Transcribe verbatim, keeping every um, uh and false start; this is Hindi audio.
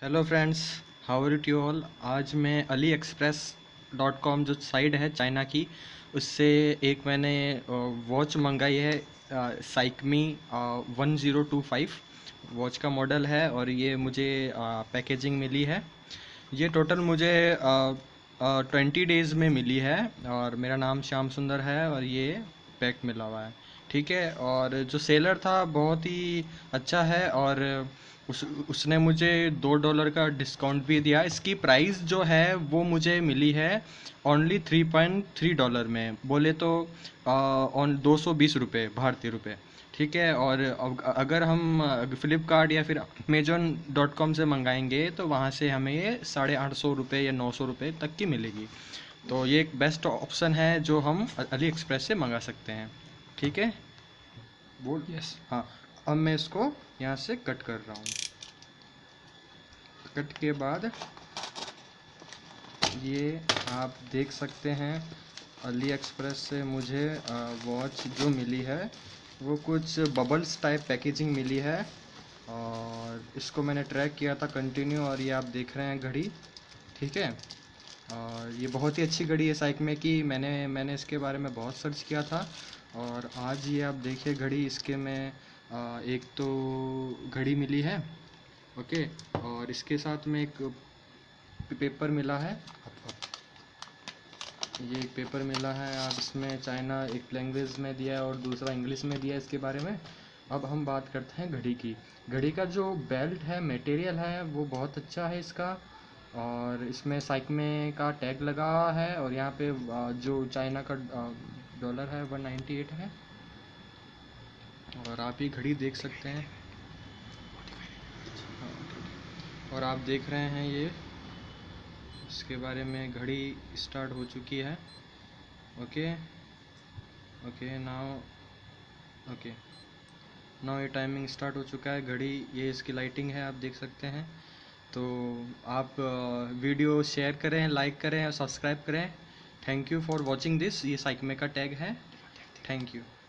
Hello friends, how are you all. आज मैं अली एक्सप्रेस डॉट कॉम जो साइट है चाइना की, उससे एक मैंने वॉच मंगाई है। SKMEI one zero two five watch का मॉडल है और ये मुझे पैकेजिंग मिली है। ये टोटल मुझे ट्वेंटी डेज़ में मिली है और मेरा नाम श्याम सुंदर है और ये पैक मिला हुआ है। ठीक है, और जो सेलर था बहुत ही अच्छा है और उस उसने मुझे दो डॉलर का डिस्काउंट भी दिया। इसकी प्राइस जो है वो मुझे मिली है only three point three dollar में, बोले तो ऑन दो सौ बीस रुपये भारतीय रुपये। ठीक है, और अग- अगर हम फ्लिपकार्ट या फिर अमेजोन डॉट कॉम से मंगाएंगे तो वहाँ से हमें ये साढ़े आठ सौ रुपये या नौ सौ रुपये तक की मिलेगी। तो ये एक बेस्ट ऑप्शन है जो हम अली एक्सप्रेस से मंगा सकते हैं। ठीक है, बोल यस। हाँ, अब मैं इसको यहाँ से कट कर रहा हूँ। कट के बाद ये आप देख सकते हैं अली एक्सप्रेस से मुझे वॉच जो मिली है वो कुछ बबल्स टाइप पैकेजिंग मिली है। और इसको मैंने ट्रैक किया था कंटिन्यू और ये आप देख रहे हैं घड़ी। ठीक है, और ये बहुत ही अच्छी घड़ी है साइकमे की। मैंने मैंने इसके बारे में बहुत सर्च किया था और आज ये आप देखिए घड़ी, इसके में आ, एक तो घड़ी मिली है। ओके, और इसके साथ में एक पेपर मिला है। ये एक पेपर मिला है, आप इसमें चाइना एक लैंग्वेज में दिया है और दूसरा इंग्लिश में दिया है इसके बारे में। अब हम बात करते हैं घड़ी की। घड़ी का जो बेल्ट है, मटेरियल है, वो बहुत अच्छा है इसका। और इसमें साइकमे का टैग लगा है और यहाँ पे आ, जो चाइना का डॉलर है वन नाइन्टी एट है। और आप ये घड़ी देख सकते हैं और आप देख रहे हैं ये इसके बारे में घड़ी स्टार्ट हो चुकी है। Okay okay now okay now ये टाइमिंग स्टार्ट हो चुका है। घड़ी ये इसकी लाइटिंग है, आप देख सकते हैं। तो आप वीडियो शेयर करें, लाइक करें और सब्सक्राइब करें। Thank you for watching this. ये साइकमे का टैग है। Thank you.